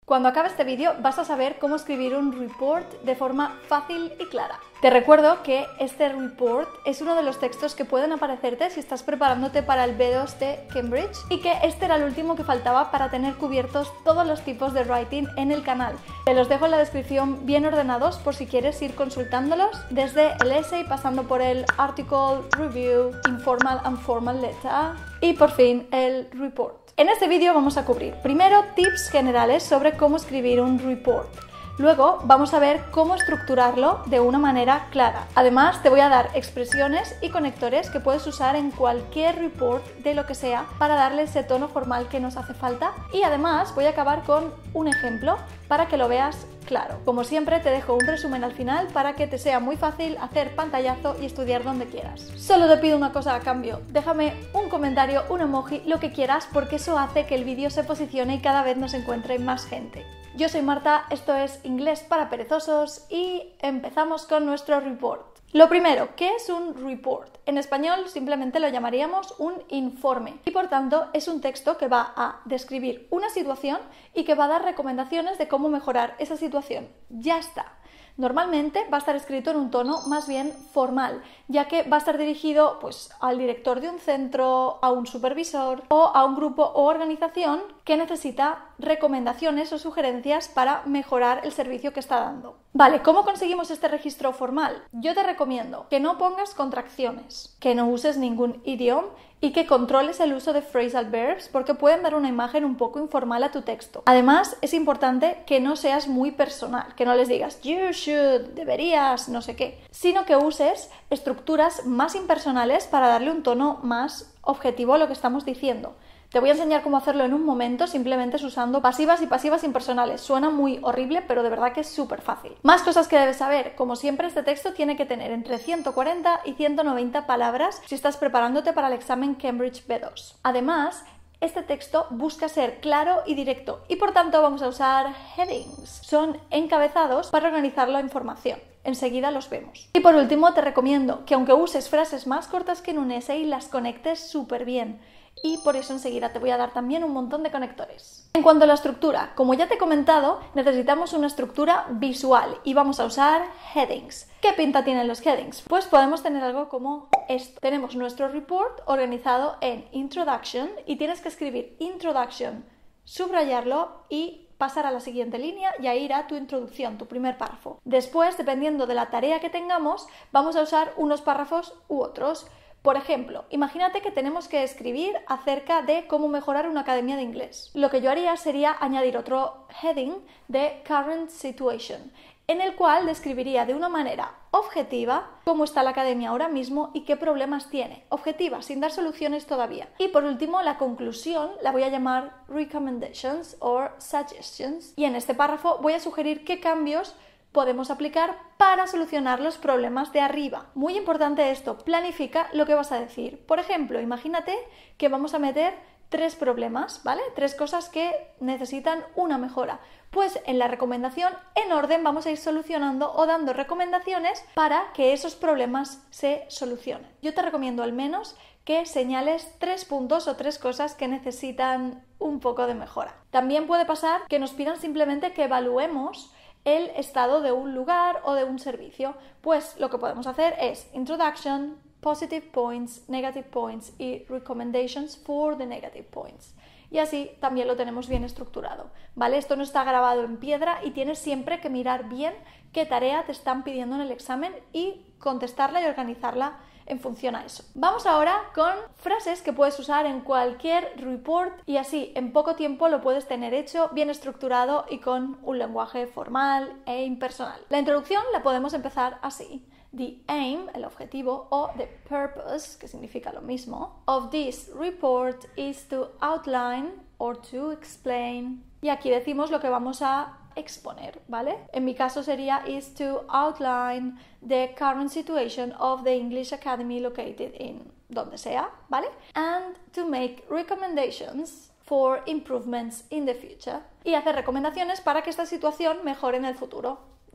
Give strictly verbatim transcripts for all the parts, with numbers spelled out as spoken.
Cuando acabe este vídeo vas a saber cómo escribir un report de forma fácil y clara. Te recuerdo que este report es uno de los textos que pueden aparecerte si estás preparándote para el B dos de Cambridge y que este era el último que faltaba para tener cubiertos todos los tipos de writing en el canal. Te los dejo en la descripción bien ordenados por si quieres ir consultándolos, desde el essay pasando por el article, review, informal and formal letter y por fin el report. En este vídeo vamos a cubrir primero tips generales sobre cómo escribir un report. Luego vamos a ver cómo estructurarlo de una manera clara. Además te voy a dar expresiones y conectores que puedes usar en cualquier report de lo que sea para darle ese tono formal que nos hace falta. Y además voy a acabar con un ejemplo para que lo veas claro. Como siempre te dejo un resumen al final para que te sea muy fácil hacer pantallazo y estudiar donde quieras. Solo te pido una cosa a cambio. Déjame un comentario, un emoji, lo que quieras, porque eso hace que el vídeo se posicione y cada vez nos encuentre más gente. Yo soy Marta, esto es Inglés para Perezosos y empezamos con nuestro report. Lo primero, ¿qué es un report? En español simplemente lo llamaríamos un informe y por tanto es un texto que va a describir una situación y que va a dar recomendaciones de cómo mejorar esa situación. Ya está. Normalmente va a estar escrito en un tono más bien formal, ya que va a estar dirigido pues, al director de un centro, a un supervisor o a un grupo o organización que necesita recomendaciones o sugerencias para mejorar el servicio que está dando. Vale, ¿cómo conseguimos este registro formal? Yo te recomiendo que no pongas contracciones, que no uses ningún idioma y que controles el uso de phrasal verbs porque pueden dar una imagen un poco informal a tu texto. Además, es importante que no seas muy personal, que no les digas you should, deberías, no sé qué, sino que uses estructuras más impersonales para darle un tono más objetivo a lo que estamos diciendo. Te voy a enseñar cómo hacerlo en un momento, simplemente usando pasivas y pasivas impersonales. Suena muy horrible, pero de verdad que es súper fácil. Más cosas que debes saber. Como siempre, este texto tiene que tener entre ciento cuarenta y ciento noventa palabras si estás preparándote para el examen Cambridge B dos. Además, este texto busca ser claro y directo y por tanto vamos a usar headings. Son encabezados para organizar la información. Enseguida los vemos. Y por último, te recomiendo que aunque uses frases más cortas que en un essay, las conectes súper bien. Y por eso enseguida te voy a dar también un montón de conectores. En cuanto a la estructura, como ya te he comentado, necesitamos una estructura visual y vamos a usar headings. ¿Qué pinta tienen los headings? Pues podemos tener algo como esto. Tenemos nuestro report organizado en Introduction y tienes que escribir Introduction, subrayarlo y pasar a la siguiente línea y ahí irá tu introducción, tu primer párrafo. Después, dependiendo de la tarea que tengamos, vamos a usar unos párrafos u otros. Por ejemplo, imagínate que tenemos que escribir acerca de cómo mejorar una academia de inglés. Lo que yo haría sería añadir otro heading de Current Situation, en el cual describiría de una manera objetiva cómo está la academia ahora mismo y qué problemas tiene. Objetiva, sin dar soluciones todavía. Y por último, la conclusión la voy a llamar Recommendations or Suggestions. Y en este párrafo voy a sugerir qué cambios podemos aplicar para solucionar los problemas de arriba. Muy importante esto, planifica lo que vas a decir. Por ejemplo, imagínate que vamos a meter tres problemas, ¿vale? Tres cosas que necesitan una mejora. Pues en la recomendación, en orden, vamos a ir solucionando o dando recomendaciones para que esos problemas se solucionen. Yo te recomiendo al menos que señales tres puntos o tres cosas que necesitan un poco de mejora. También puede pasar que nos pidan simplemente que evaluemos el estado de un lugar o de un servicio. Pues lo que podemos hacer es Introduction, Positive Points, Negative Points y Recommendations for the Negative Points. Y así también lo tenemos bien estructurado, ¿vale? Esto no está grabado en piedra y tienes siempre que mirar bien qué tarea te están pidiendo en el examen y contestarla y organizarla en función a eso. Vamos ahora con frases que puedes usar en cualquier report y así en poco tiempo lo puedes tener hecho, bien estructurado y con un lenguaje formal e impersonal. La introducción la podemos empezar así. The aim, el objetivo, o the purpose, que significa lo mismo, of this report is to outline or to explain. Y aquí decimos lo que vamos a exponer, ¿vale? En mi caso sería is to outline the current situation of the English Academy located in donde sea, ¿vale? And to make recommendations for improvements in the future. Y hacer recomendaciones para que esta situación mejore en el futuro.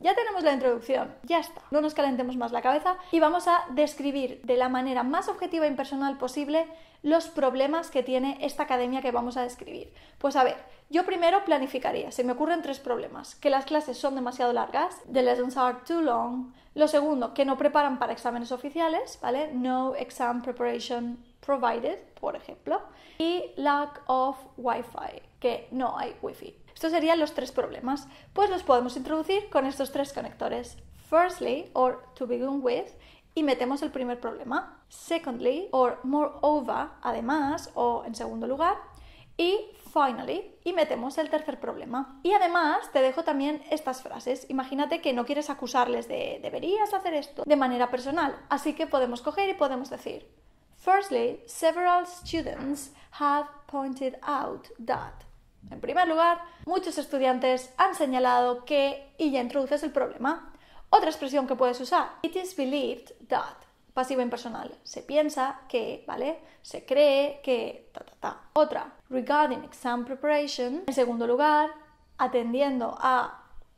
Ya tenemos la introducción, ya está. No nos calentemos más la cabeza y vamos a describir de la manera más objetiva e impersonal posible los problemas que tiene esta academia que vamos a describir. Pues a ver, yo primero planificaría, se me ocurren tres problemas: que las clases son demasiado largas, the lessons are too long; lo segundo, que no preparan para exámenes oficiales, ¿vale? No exam preparation provided, por ejemplo; y lack of Wi-Fi, que no hay Wi-Fi. Estos serían los tres problemas. Pues los podemos introducir con estos tres conectores. Firstly, or to begin with, y metemos el primer problema. Secondly, or moreover, además, o en segundo lugar. Y finally, y metemos el tercer problema. Y además te dejo también estas frases. Imagínate que no quieres acusarles de deberías hacer esto de manera personal. Así que podemos coger y podemos decir: Firstly, several students have pointed out that. En primer lugar, muchos estudiantes han señalado que, y ya introduces el problema. Otra expresión que puedes usar: It is believed that. Pasivo impersonal. Se piensa que, ¿vale? Se cree que, ta, ta, ta. Otra: regarding exam preparation. En segundo lugar, atendiendo a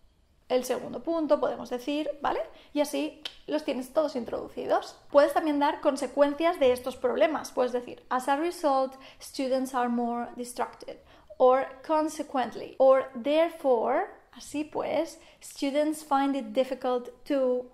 el segundo punto, podemos decir, ¿vale? Y así los tienes todos introducidos. Puedes también dar consecuencias de estos problemas. Puedes decir: As a result, students are more distracted. Or consequently, or therefore, así pues, students find it difficult to...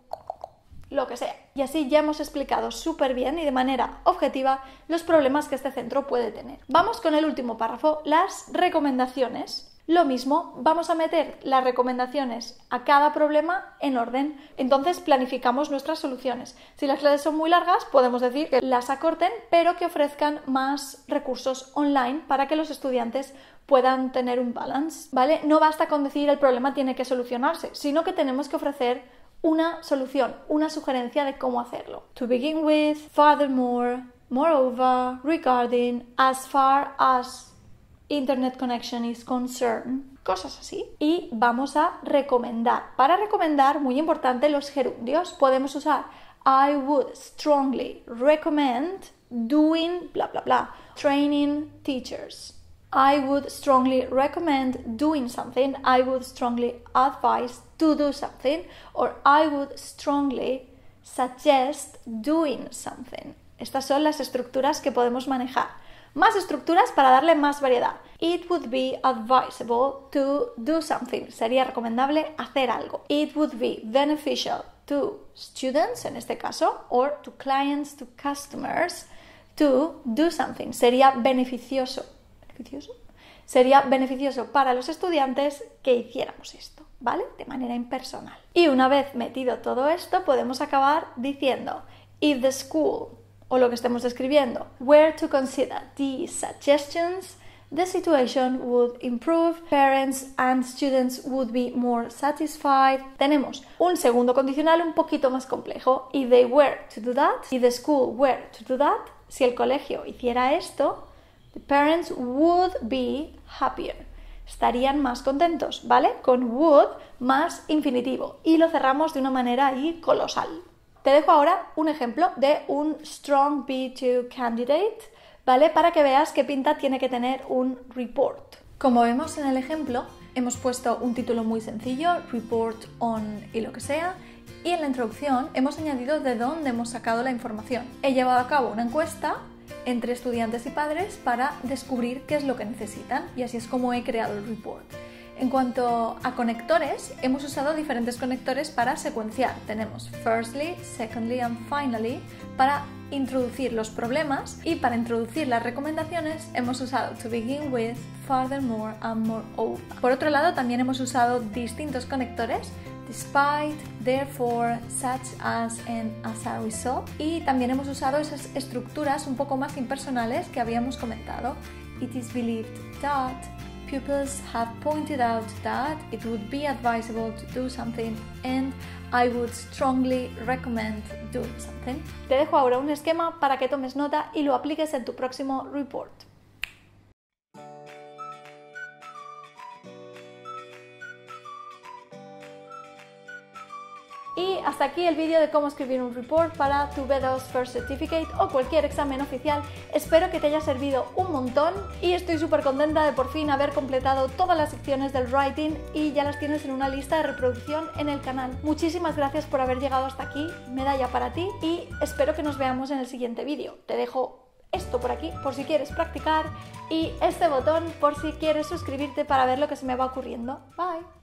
lo que sea. Y así ya hemos explicado súper bien y de manera objetiva los problemas que este centro puede tener. Vamos con el último párrafo, las recomendaciones. Lo mismo, vamos a meter las recomendaciones a cada problema en orden. Entonces planificamos nuestras soluciones. Si las clases son muy largas, podemos decir que las acorten, pero que ofrezcan más recursos online para que los estudiantes puedan tener un balance, ¿vale? No basta con decir el problema tiene que solucionarse, sino que tenemos que ofrecer una solución, una sugerencia de cómo hacerlo. To begin with, furthermore, moreover, regarding, as far as internet connection is concerned, cosas así. Y vamos a recomendar. Para recomendar, muy importante, los gerundios. Podemos usar I would strongly recommend doing bla bla bla. Training teachers. I would strongly recommend doing something. I would strongly advise to do something. Or I would strongly suggest doing something. Estas son las estructuras que podemos manejar. Más estructuras para darle más variedad. It would be advisable to do something. Sería recomendable hacer algo. It would be beneficial to students, en este caso, or to clients, to customers, to do something. Sería beneficioso. ¿Beneficioso? Sería beneficioso para los estudiantes que hiciéramos esto, ¿vale? De manera impersonal. Y una vez metido todo esto, podemos acabar diciendo: If the school, o lo que estemos describiendo, were to consider these suggestions, the situation would improve, parents and students would be more satisfied. Tenemos un segundo condicional un poquito más complejo. If they were to do that, if the school were to do that, si el colegio hiciera esto, the parents would be happier. Estarían más contentos, ¿vale? Con would más infinitivo. Y lo cerramos de una manera ahí colosal. Te dejo ahora un ejemplo de un strong B dos candidate, ¿vale? Para que veas qué pinta tiene que tener un report. Como vemos en el ejemplo, hemos puesto un título muy sencillo, report on y lo que sea, y en la introducción hemos añadido de dónde hemos sacado la información. He llevado a cabo una encuesta entre estudiantes y padres para descubrir qué es lo que necesitan, y así es como he creado el report. En cuanto a conectores, hemos usado diferentes conectores para secuenciar. Tenemos firstly, secondly and finally para introducir los problemas, y para introducir las recomendaciones hemos usado to begin with, furthermore and moreover. Por otro lado, también hemos usado distintos conectores: despite, therefore, such as and as a result, y también hemos usado esas estructuras un poco más impersonales que habíamos comentado. It is believed that, pupils have pointed out that, it would be advisable to do something, and I would strongly recommend doing something. Te dejo ahora un esquema para que tomes nota y lo apliques en tu próximo report. Y hasta aquí el vídeo de cómo escribir un report para tu B dos First Certificate o cualquier examen oficial. Espero que te haya servido un montón y estoy súper contenta de por fin haber completado todas las secciones del writing y ya las tienes en una lista de reproducción en el canal. Muchísimas gracias por haber llegado hasta aquí, medalla para ti, y espero que nos veamos en el siguiente vídeo. Te dejo esto por aquí por si quieres practicar y este botón por si quieres suscribirte para ver lo que se me va ocurriendo. Bye.